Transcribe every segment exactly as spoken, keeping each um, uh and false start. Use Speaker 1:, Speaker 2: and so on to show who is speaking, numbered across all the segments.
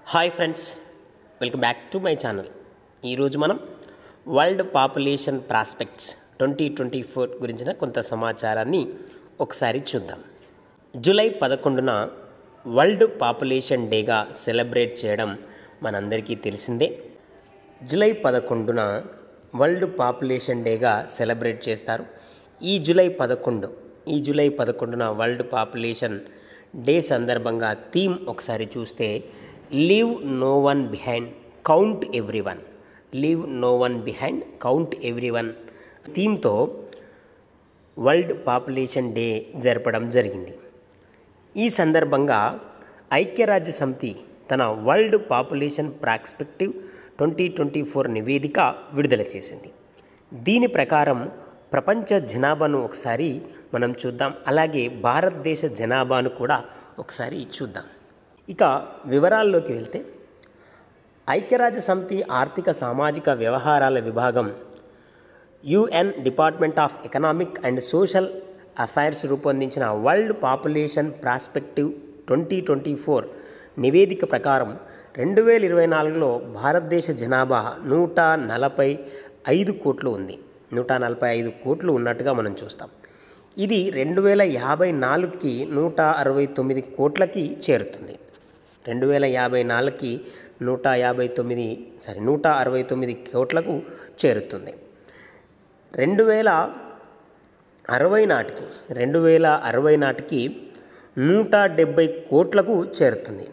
Speaker 1: Hi friends, welcome back to my channel. ఈరోజు మనం world population prospects twenty twenty four గురించిన కొంత సమాచారాన్ని ఒకసారి చూద్దాం. జూలై పదకొండున వరల్డ్ పాపులేషన్ డేగా సెలబ్రేట్ చేయడం మనందరికీ తెలిసిందే. జూలై పదకొండున వరల్డ్ పాపులేషన్ డేగా సెలబ్రేట్ చేస్తారు. ఈ జూలై పదకొండు ఈ జూలై పదకొండున వరల్డ్ పాపులేషన్ డే సందర్భంగా థీమ్ ఒకసారి చూస్తే leave no one behind, count every one. Leave no one behind, count every one థీమ్తో వరల్డ్ పాపులేషన్ డే జరపడం జరిగింది. ఈ సందర్భంగా ఐక్యరాజ్య సమితి తన world population prospective twenty twenty four నివేదిక విడుదల చేసింది. దీని ప్రకారం ప్రపంచ జనాభాను ఒకసారి మనం చూద్దాం, అలాగే భారతదేశ జనాభాను కూడా ఒకసారి చూద్దాం. ఇక వివరాల్లోకి వెళ్తే, ఐక్యరాజ్య సమితి ఆర్థిక సామాజిక వ్యవహారాల విభాగం UN department of economic and social affairs రూపొందించిన world population prospective twenty twenty four నివేదిక ప్రకారం రెండు వేల ఇరవై నాలుగులో భారతదేశ జనాభా నూట నలభై ఐదు కోట్లు ఉంది. నూట నలభై ఐదు కోట్లు ఉన్నట్టుగా మనం చూస్తాం. ఇది రెండు వేల యాభై నాలుగుకి నూట అరవై తొమ్మిది కోట్లకి చేరుతుంది. రెండు వేల యాభై నాలుగుకి నూట యాభై తొమ్మిది సారీ నూట అరవై తొమ్మిది కోట్లకు చేరుతుంది. రెండు వేల అరవై నాటికి రెండు వేల అరవై నాటికి నూట డెబ్భై కోట్లకు చేరుతుంది.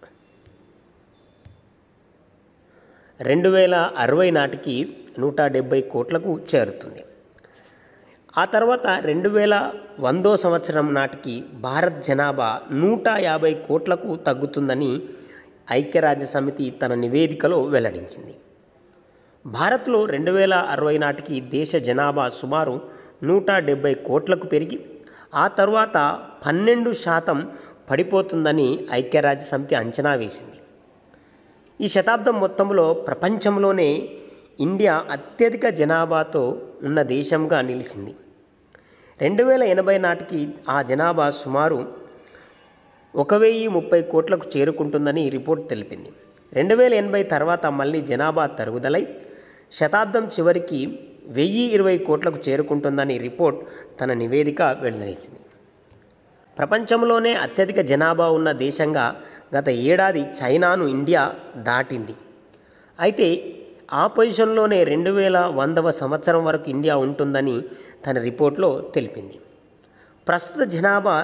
Speaker 1: రెండు వేల అరవై నాటికి నూట డెబ్భై కోట్లకు చేరుతుంది. ఆ తర్వాత రెండు వేల వందో సంవత్సరం నాటికి భారత్ జనాభా నూట యాభై కోట్లకు తగ్గుతుందని ఐక్యరాజ్య సమితి తన నివేదికలో వెల్లడించింది. భారత్లో రెండు వేల అరవై నాటికి దేశ జనాభా సుమారు నూట డెబ్భై కోట్లకు పెరిగి ఆ తర్వాత పన్నెండు శాతం పడిపోతుందని ఐక్యరాజ్య సమితి అంచనా వేసింది. ఈ శతాబ్దం మొత్తంలో ప్రపంచంలోనే ఇండియా అత్యధిక జనాభాతో ఉన్న దేశంగా నిలిచింది. రెండు వేల ఎనభై నాటికి ఆ జనాభా సుమారు ఒక వెయ్యి ముప్పై కోట్లకు చేరుకుంటుందని రిపోర్ట్ తెలిపింది. రెండు వేల ఎనభై తర్వాత మళ్ళీ జనాభా తరుగుదలై శతాబ్దం చివరికి వెయ్యి ఇరవై కోట్లకు చేరుకుంటుందని రిపోర్ట్ తన నివేదిక వెల్లడించింది. ప్రపంచంలోనే అత్యధిక జనాభా ఉన్న దేశంగా గత ఏడాది చైనాను ఇండియా దాటింది. అయితే ఆ పొజిషన్లోనే రెండు వేల వందవ సంవత్సరం వరకు ఇండియా ఉంటుందని తన రిపోర్ట్లో తెలిపింది. ప్రస్తుత జనాభా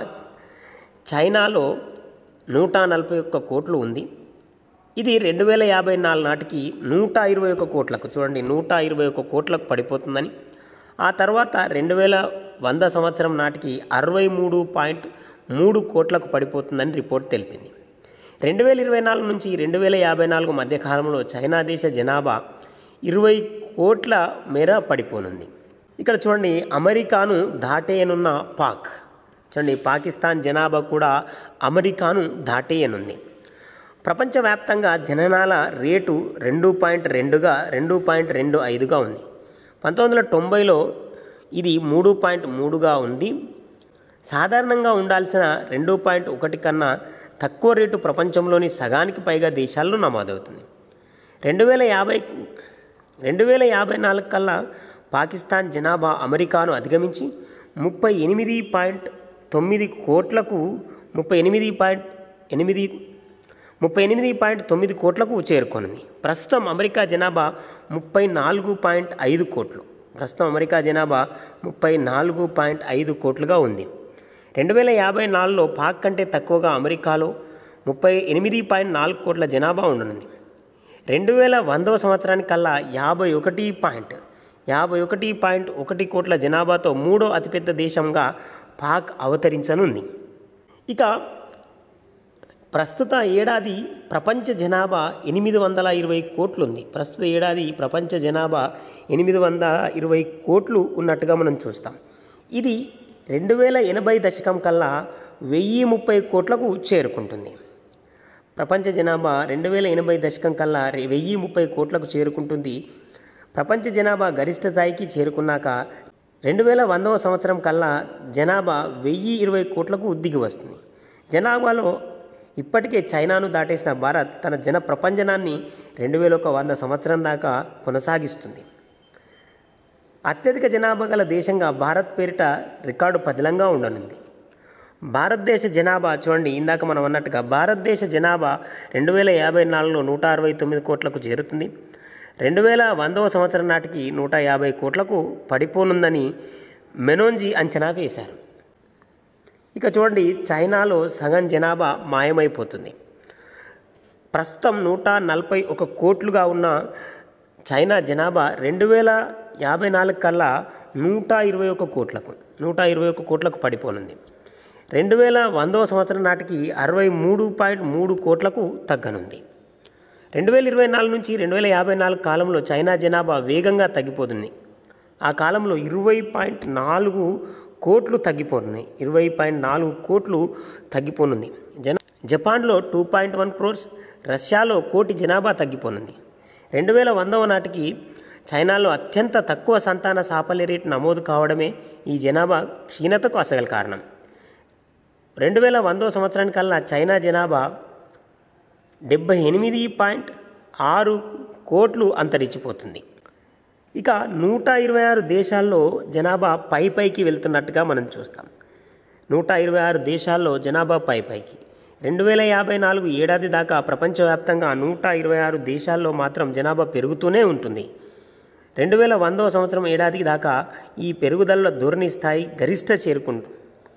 Speaker 1: చైనాలో నూట నలభై ఒక్క కోట్లు ఉంది. ఇది రెండు వేల యాభై నాలుగు నాటికి నూట ఇరవై ఒక్క కోట్లకు చూడండి నూట ఇరవై ఒక్క కోట్లకు పడిపోతుందని, ఆ తర్వాత రెండు వేల వంద సంవత్సరం నాటికి అరవై మూడు పాయింట్ మూడు కోట్లకు పడిపోతుందని రిపోర్ట్ తెలిపింది. రెండు వేల ఇరవై నాలుగు నుంచి రెండు వేల యాభై నాలుగు మధ్యకాలంలో చైనా దేశ జనాభా ఇరవై కోట్ల మేర పడిపోనుంది. ఇక్కడ చూడండి, అమెరికాను దాటేయనున్న పాక్ చూడండి పాకిస్తాన్ జనాభా కూడా అమెరికాను దాటేయనుంది. ప్రపంచవ్యాప్తంగా జననాల రేటు రెండు పాయింట్ రెండుగా రెండు పాయింట్ రెండు ఐదుగా ఉంది. పంతొమ్మిది వందల తొంభైలో ఇది మూడు పాయింట్ మూడుగా ఉంది. సాధారణంగా ఉండాల్సిన రెండు పాయింట్ ఒకటి కన్నా తక్కువ రేటు ప్రపంచంలోని సగానికి పైగా దేశాల్లో నమోదవుతుంది. రెండు వేల యాభై రెండు వేల యాభై నాలుగు కల్లా పాకిస్తాన్ జనాభా అమెరికాను అధిగమించి ముప్పై ఎనిమిది పాయింట్ తొమ్మిది కోట్లకు ముప్పై ఎనిమిది పాయింట్ ఎనిమిది ముప్పై ఎనిమిది పాయింట్ తొమ్మిది కోట్లకు చేరుకొనుంది. ప్రస్తుతం అమెరికా జనాభా ముప్పై నాలుగు పాయింట్ ఐదు కోట్లు ప్రస్తుతం అమెరికా జనాభా ముప్పై నాలుగు పాయింట్ ఐదు కోట్లుగా ఉంది. రెండు వేల యాభై నాలుగులో పాక్ కంటే తక్కువగా అమెరికాలో ముప్పై ఎనిమిది పాయింట్ నాలుగు కోట్ల జనాభా ఉండనుంది. రెండు వేల వందవ సంవత్సరానికల్లా యాభై ఒకటి పాయింట్ యాభై ఒకటి పాయింట్ ఒకటి కోట్ల జనాభాతో మూడో అతిపెద్ద దేశంగా పాక్ అవతరించనుంది. ఇక ప్రస్తుత ఏడాది ప్రపంచ జనాభా ఎనిమిది వందల ఇరవై కోట్లు ఉంది. ప్రస్తుత ఏడాది ప్రపంచ జనాభా ఎనిమిది వందల ఇరవై కోట్లు ఉన్నట్టుగా మనం చూస్తాం. ఇది రెండు వేల ఎనభై దశకం కల్లా వెయ్యి ముప్పై కోట్లకు చేరుకుంటుంది. ప్రపంచ జనాభా రెండు వేల ఎనభై దశకం కల్లా వెయ్యి ముప్పై కోట్లకు చేరుకుంటుంది. ప్రపంచ జనాభా గరిష్ట స్థాయికి చేరుకున్నాక రెండు వేల వందవ సంవత్సరం కల్లా జనాభా వెయ్యి ఇరవై కోట్లకు దిగి వస్తుంది. జనాభాలో ఇప్పటికే చైనాను దాటేసిన భారత్ తన జన ప్రపంచనాన్ని రెండు వేల ఒక వంద సంవత్సరం దాకా కొనసాగిస్తుంది. అత్యధిక జనాభా గల దేశంగా భారత్ పేరిట రికార్డు పదిలంగా ఉండనుంది. భారతదేశ జనాభా చూడండి, ఇందాక మనం అన్నట్టుగా భారతదేశ జనాభా రెండు వేల యాభై నాలుగులో నూట అరవై తొమ్మిది కోట్లకు చేరుతుంది. రెండు వేల వందవ సంవత్సరం నాటికి నూట యాభై కోట్లకు పడిపోనుందని మెనోంజీ అంచనా వేశారు. ఇక చూడండి, చైనాలో సగం జనాభా మాయమైపోతుంది. ప్రస్తుతం నూట నలభై ఒక కోట్లుగా ఉన్న చైనా జనాభా రెండు వేల యాభై నాలుగు కల్లా నూట ఇరవై ఒక కోట్లకు నూట ఇరవై ఒక కోట్లకు పడిపోనుంది. రెండు వేల వందవ సంవత్సరం నాటికి అరవై మూడు పాయింట్ మూడు కోట్లకు తగ్గనుంది. రెండు వేల ఇరవై నాలుగు నుంచి రెండు వేల యాభై నాలుగు కాలంలో చైనా జనాభా వేగంగా తగ్గిపోతుంది. ఆ కాలంలో ఇరవై పాయింట్ నాలుగు కోట్లు తగ్గిపోతున్నాయి ఇరవై పాయింట్ నాలుగు కోట్లు తగ్గిపోనుంది. జన జపాన్లో టూ పాయింట్ వన్ క్రోర్స్, రష్యాలో కోటి జనాభా తగ్గిపోనుంది. రెండు వేల వందవ నాటికి చైనాలో అత్యంత తక్కువ సంతాన సాఫల్య రేటు నమోదు కావడమే ఈ జనాభా క్షీణతకు అసలు కారణం. రెండు వేల వందవ సంవత్సరానికల్లా చైనా జనాభా డెబ్బై ఎనిమిది పాయింట్ ఆరు కోట్లు అంతరించిపోతుంది. ఇక నూట ఇరవై ఆరు దేశాల్లో జనాభా పై పైకి వెళ్తున్నట్టుగా మనం చూస్తాం. నూట ఇరవై ఆరు దేశాల్లో జనాభా పై పైకి రెండు వేల యాభై నాలుగు ఏడాది దాకా ప్రపంచవ్యాప్తంగా నూట ఇరవై ఆరు దేశాల్లో మాత్రం జనాభా పెరుగుతూనే ఉంటుంది. రెండు వేల వందవ సంవత్సరం ఏడాది దాకా ఈ పెరుగుదల ధోరణి స్థాయి గరిష్ట చేరుకుంటుంది.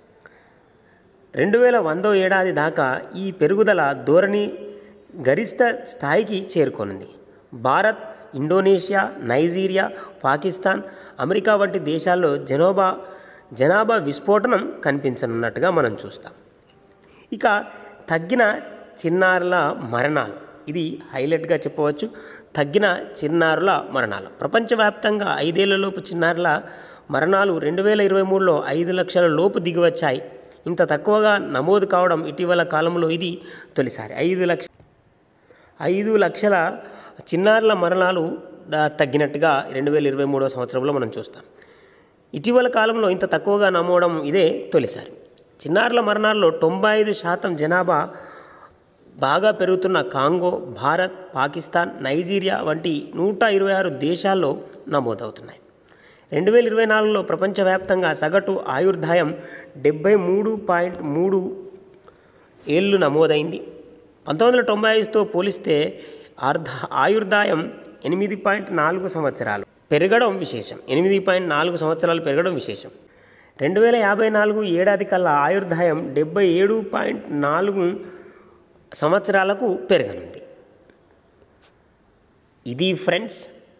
Speaker 1: రెండు వేల వందో ఏడాది దాకా ఈ పెరుగుదల ధోరణి గరిష్ట స్థాయికి చేరుకోనుంది. Bharat, Indonesia, Nigeria, Pakistan, America వంటి దేశాల్లో జనాభా జనాభా విస్ఫోటనం కనిపించనున్నట్టుగా మనం చూస్తాం. ఇక తగ్గిన చిన్నారుల మరణాలు, ఇది హైలైట్గా చెప్పవచ్చు. తగ్గిన చిన్నారుల మరణాలు ప్రపంచవ్యాప్తంగా ఐదేళ్లలోపు చిన్నారుల మరణాలు రెండు వేల ఇరవై మూడులో ఐదు లక్షల లోపు దిగివచ్చాయి. ఇంత తక్కువగా నమోదు కావడం ఇటీవల కాలంలో ఇది తొలిసారి. ఐదు లక్ష ఐదు లక్షల చిన్నారుల మరణాలు తగ్గినట్టుగా రెండు వేల ఇరవై మూడవ సంవత్సరంలో మనం చూస్తాం. ఇటీవల కాలంలో ఇంత తక్కువగా నమోదం ఇదే తొలిసారి. చిన్నారుల మరణాల్లో తొంభై ఐదు శాతం జనాభా బాగా పెరుగుతున్న కాంగో, భారత్, పాకిస్తాన్, నైజీరియా వంటి నూట ఇరవై ఆరు దేశాల్లో నమోదవుతున్నాయి. రెండు వేల ఇరవై నాలుగులో ప్రపంచవ్యాప్తంగా సగటు ఆయుర్దాయం డెబ్బై మూడు పాయింట్ మూడు ఏళ్ళు నమోదైంది. పంతొమ్మిది వందల తొంభై ఐదుతో పోలిస్తే ఆర్ధ ఆయుర్దాయం ఎనిమిది పాయింట్ నాలుగు సంవత్సరాలు పెరగడం విశేషం ఎనిమిది పాయింట్ నాలుగు సంవత్సరాలు పెరగడం విశేషం. రెండు వేల యాభై నాలుగు ఏడాది కల్లా ఆయుర్దాయం డెబ్బై ఏడు పాయింట్ నాలుగు సంవత్సరాలకు పెరగనుంది. ఇది friends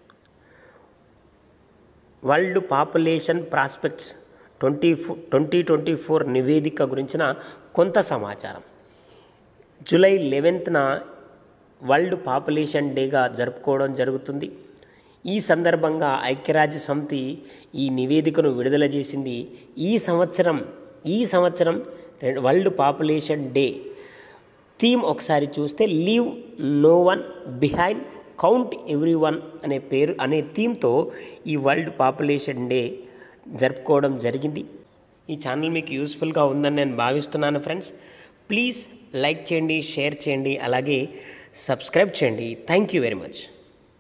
Speaker 1: world population prospects twenty four twenty twenty four నివేదిక గురించిన కొంత సమాచారం. జూలై లెవెన్త్న వరల్డ్ పాపులేషన్ డేగా జరుపుకోవడం జరుగుతుంది. ఈ సందర్భంగా ఐక్యరాజ్య సమితి ఈ నివేదికను విడుదల చేసింది. ఈ సంవత్సరం ఈ సంవత్సరం వరల్డ్ పాపులేషన్ డే థీమ్ ఒకసారి చూస్తే leave no one behind, count every one అనే పేరు అనే థీమ్తో ఈ వరల్డ్ పాపులేషన్ డే జరుపుకోవడం జరిగింది. ఈ ఛానల్ మీకు యూస్ఫుల్గా ఉందని నేను భావిస్తున్నాను ఫ్రెండ్స్. ప్లీజ్ లైక్ చేయండి, షేర్ చేయండి, అలాగే సబ్స్క్రైబ్ చేయండి. Thank you very much.